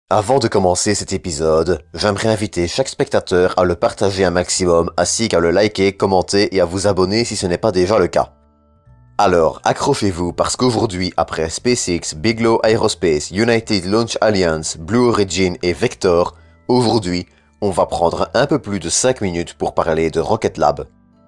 Avant de commencer cet épisode, j'aimerais inviter chaque spectateur à le partager un maximum, ainsi qu'à le liker, commenter et à vous abonner si ce n'est pas déjà le cas. Alors, accrochez-vous parce qu'aujourd'hui, après SpaceX, Bigelow Aerospace, United Launch Alliance, Blue Origin et Vector, aujourd'hui, on va prendre un peu plus de 5 minutes pour parler de Rocket Lab.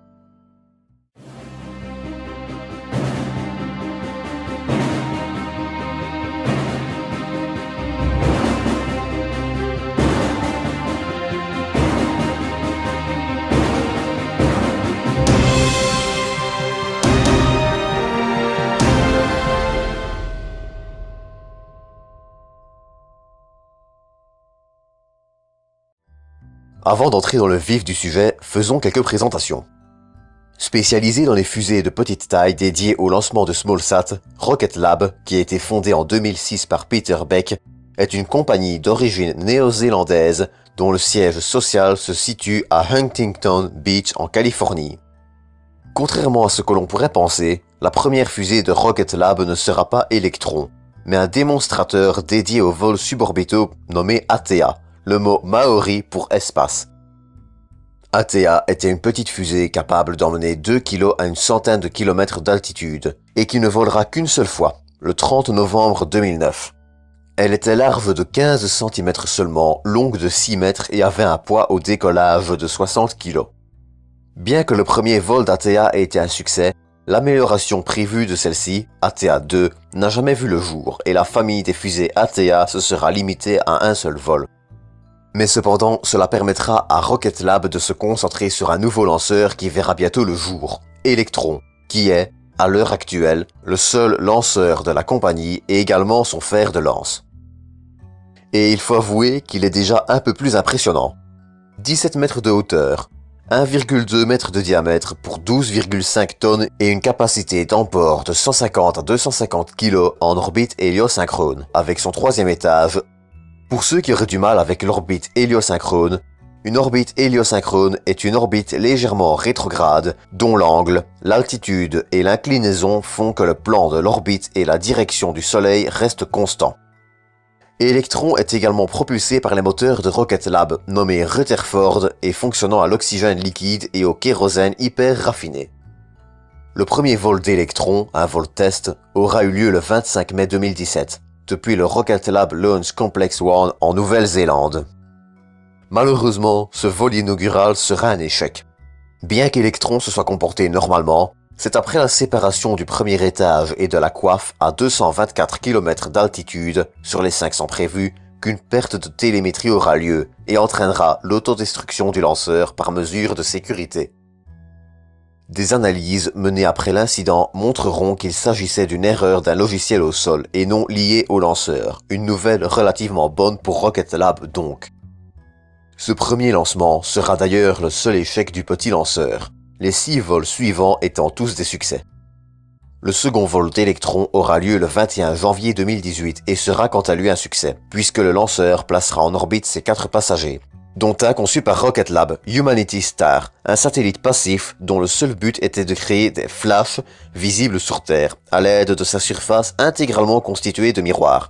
Avant d'entrer dans le vif du sujet, faisons quelques présentations. Spécialisé dans les fusées de petite taille dédiées au lancement de SmallSat, Rocket Lab, qui a été fondé en 2006 par Peter Beck, est une compagnie d'origine néo-zélandaise dont le siège social se situe à Huntington Beach en Californie. Contrairement à ce que l'on pourrait penser, la première fusée de Rocket Lab ne sera pas Electron, mais un démonstrateur dédié aux vols suborbitaux nommé Atea, le mot maori pour espace. Atea était une petite fusée capable d'emmener 2 kg à une centaine de kilomètres d'altitude et qui ne volera qu'une seule fois, le 30 novembre 2009. Elle était large de 15 cm seulement, longue de 6 mètres et avait un poids au décollage de 60 kg. Bien que le premier vol d'Atea ait été un succès, l'amélioration prévue de celle-ci, Atea 2, n'a jamais vu le jour et la famille des fusées Atea se sera limitée à un seul vol. Mais cependant, cela permettra à Rocket Lab de se concentrer sur un nouveau lanceur qui verra bientôt le jour, Electron, qui est, à l'heure actuelle, le seul lanceur de la compagnie et également son fer de lance. Et il faut avouer qu'il est déjà un peu plus impressionnant. 17 mètres de hauteur, 1,2 mètre de diamètre pour 12,5 tonnes et une capacité d'emport de 150 à 250 kg en orbite héliosynchrone, avec son troisième étage. Pour ceux qui auraient du mal avec l'orbite héliosynchrone, une orbite héliosynchrone est une orbite légèrement rétrograde dont l'angle, l'altitude et l'inclinaison font que le plan de l'orbite et la direction du Soleil restent constants. Electron est également propulsé par les moteurs de Rocket Lab nommés Rutherford et fonctionnant à l'oxygène liquide et au kérosène hyper raffiné. Le premier vol d'Electron, un vol test, aura eu lieu le 25 mai 2017. Depuis le Rocket Lab Launch Complex 1 en Nouvelle-Zélande. Malheureusement, ce vol inaugural sera un échec. Bien qu'Electron se soit comporté normalement, c'est après la séparation du premier étage et de la coiffe à 224 km d'altitude sur les 500 prévus qu'une perte de télémétrie aura lieu et entraînera l'autodestruction du lanceur par mesure de sécurité. Des analyses menées après l'incident montreront qu'il s'agissait d'une erreur d'un logiciel au sol et non liée au lanceur, une nouvelle relativement bonne pour Rocket Lab donc. Ce premier lancement sera d'ailleurs le seul échec du petit lanceur, les 6 vols suivants étant tous des succès. Le second vol d'Electron aura lieu le 21 janvier 2018 et sera quant à lui un succès, puisque le lanceur placera en orbite ses 4 passagers, dont un conçu par Rocket Lab, Humanity Star, un satellite passif dont le seul but était de créer des flashs visibles sur Terre, à l'aide de sa surface intégralement constituée de miroirs.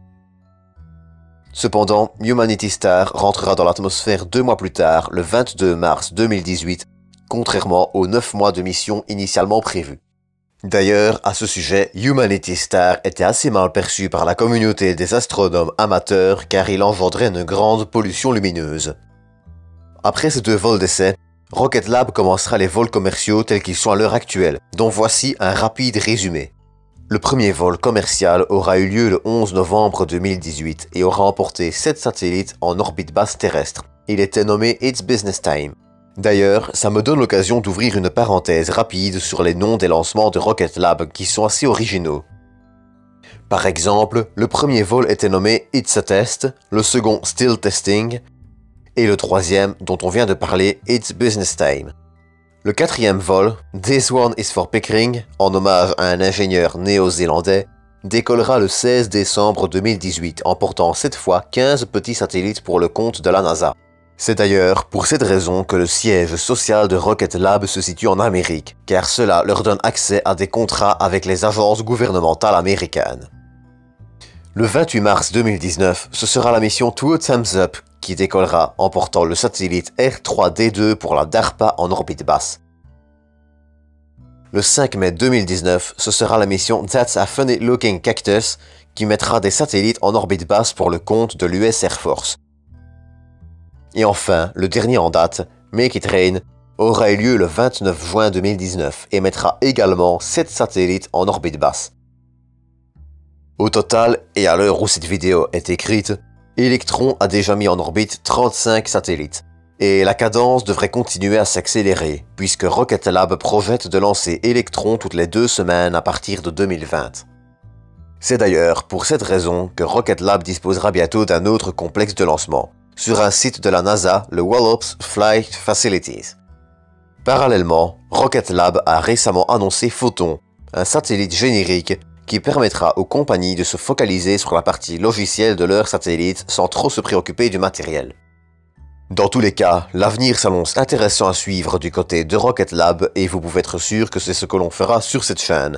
Cependant, Humanity Star rentrera dans l'atmosphère 2 mois plus tard, le 22 mars 2018, contrairement aux 9 mois de mission initialement prévus. D'ailleurs, à ce sujet, Humanity Star était assez mal perçu par la communauté des astronomes amateurs car il engendrait une grande pollution lumineuse. Après ces 2 vols d'essai, Rocket Lab commencera les vols commerciaux tels qu'ils sont à l'heure actuelle, dont voici un rapide résumé. Le premier vol commercial aura eu lieu le 11 novembre 2018 et aura emporté 7 satellites en orbite basse terrestre. Il était nommé It's Business Time. D'ailleurs, ça me donne l'occasion d'ouvrir une parenthèse rapide sur les noms des lancements de Rocket Lab qui sont assez originaux. Par exemple, le premier vol était nommé It's a Test, le second Still Testing, et le troisième, dont on vient de parler, It's Business Time. Le quatrième vol, This One is for Pickering, en hommage à un ingénieur néo-zélandais, décollera le 16 décembre 2018, emportant cette fois 15 petits satellites pour le compte de la NASA. C'est d'ailleurs pour cette raison que le siège social de Rocket Lab se situe en Amérique, car cela leur donne accès à des contrats avec les agences gouvernementales américaines. Le 28 mars 2019, ce sera la mission Two Thumbs Up qui décollera en portant le satellite R3D2 pour la DARPA en orbite basse. Le 5 mai 2019, ce sera la mission That's a Funny Looking Cactus qui mettra des satellites en orbite basse pour le compte de l'US Air Force. Et enfin, le dernier en date, Make It Rain, aura eu lieu le 29 juin 2019 et mettra également 7 satellites en orbite basse. Au total, et à l'heure où cette vidéo est écrite, Electron a déjà mis en orbite 35 satellites. Et la cadence devrait continuer à s'accélérer, puisque Rocket Lab projette de lancer Electron toutes les 2 semaines à partir de 2020. C'est d'ailleurs pour cette raison que Rocket Lab disposera bientôt d'un autre complexe de lancement, sur un site de la NASA, le Wallops Flight Facilities. Parallèlement, Rocket Lab a récemment annoncé Photon, un satellite générique qui permettra aux compagnies de se focaliser sur la partie logicielle de leur satellite sans trop se préoccuper du matériel. Dans tous les cas, l'avenir s'annonce intéressant à suivre du côté de Rocket Lab et vous pouvez être sûr que c'est ce que l'on fera sur cette chaîne.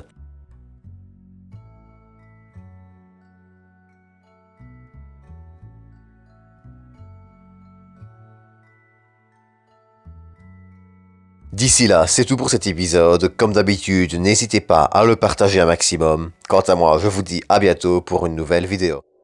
D'ici là, c'est tout pour cet épisode. Comme d'habitude, n'hésitez pas à le partager un maximum. Quant à moi, je vous dis à bientôt pour une nouvelle vidéo.